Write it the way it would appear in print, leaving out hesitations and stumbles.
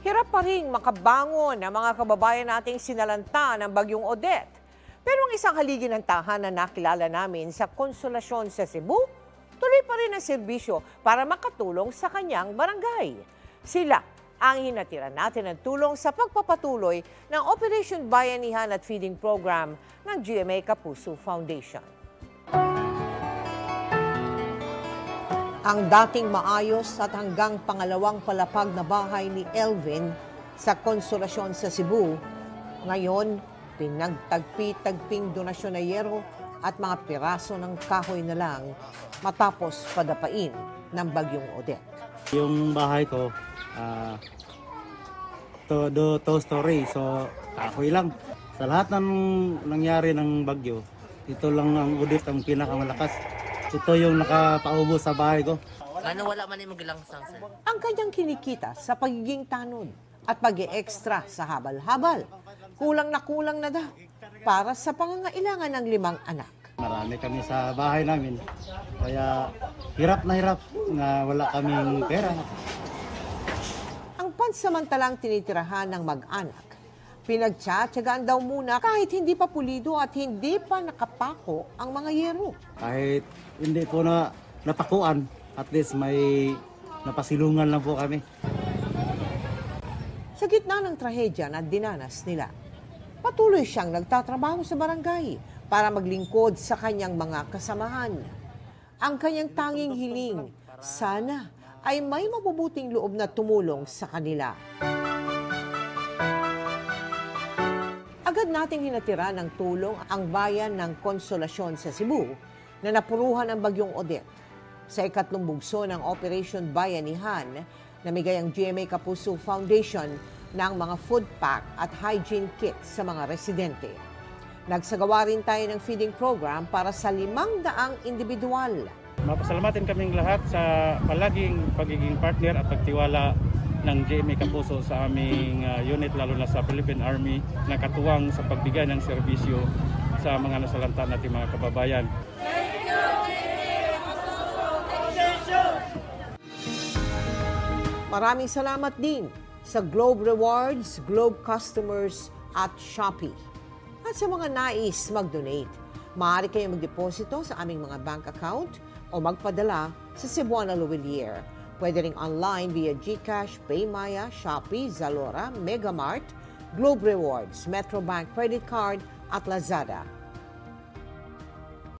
Hirap pa rin makabangon ang mga kababayan nating sinalanta ng Bagyong Odette. Pero ang isang haligi ng tahanan na nakilala namin sa Consolacion sa Cebu, tuloy pa rin ang serbisyo para makatulong sa kaniyang barangay. Sila ang hinatiran natin ng tulong sa pagpapatuloy ng Operation Bayanihan at Feeding Program ng GMA Kapuso Foundation. Ang dating maayos at hanggang pangalawang palapag na bahay ni Elvin sa Consolacion sa Cebu, ngayon pinagtagpi-tagping donasyon na yero at mga piraso ng kahoy na lang matapos padapain ng Bagyong Odette. Yung bahay ko, two-story, so kahoy lang. Sa lahat ng nangyari ng bagyo, ito lang ang Odette ang pinakamalakas. Ito yung nakapaubo sa bahay ko. Ano wala man yung magilangsang, sir? Ang kanyang kinikita sa pagiging tanod at pag-e-extra sa habal-habal. Kulang na daw para sa pangangailangan ng 5 anak. Marami kami sa bahay namin. Kaya hirap na wala kaming pera. Ang pansamantalang tinitirahan ng mag-anak, pinagtsatsagaan daw muna kahit hindi pa pulido at hindi pa nakapako ang mga yero. Kahit hindi po na napakuan, at least may napasilungan lang po kami. Sa gitna ng trahedya na dinanas nila, patuloy siyang nagtatrabaho sa barangay para maglingkod sa kanyang mga kasamahan. Ang kanyang tanging hiling, sana ay may mabubuting loob na tumulong sa kanila. Agad nating hinatiran ng tulong ang bayan ng Consolacion sa Cebu na napuruhan ng Bagyong Odette. Sa ikatlong bugso ng Operation Bayanihan, namigay ang GMA Kapuso Foundation ng mga food pack at hygiene kit sa mga residente. Nagsagawa rin tayo ng feeding program para sa 500 indibidwal. Mapasalamatin kaming lahat sa palaging pagiging partner at pagtiwala ng GMA Kapuso sa aming unit, lalo na sa Philippine Army, na katuwang sa pagbigay ng serbisyo sa mga nasalanta nating mga kababayan. Maraming salamat din sa Globe Rewards, Globe Customers at Shopee. At sa mga nais mag-donate, maaari kayong magdeposito sa aming mga bank account o magpadala sa Cebuana Luwilier. Pwede ring online via GCash, Paymaya, Shopee, Zalora, Megamart, Globe Rewards, Metrobank Credit Card at Lazada.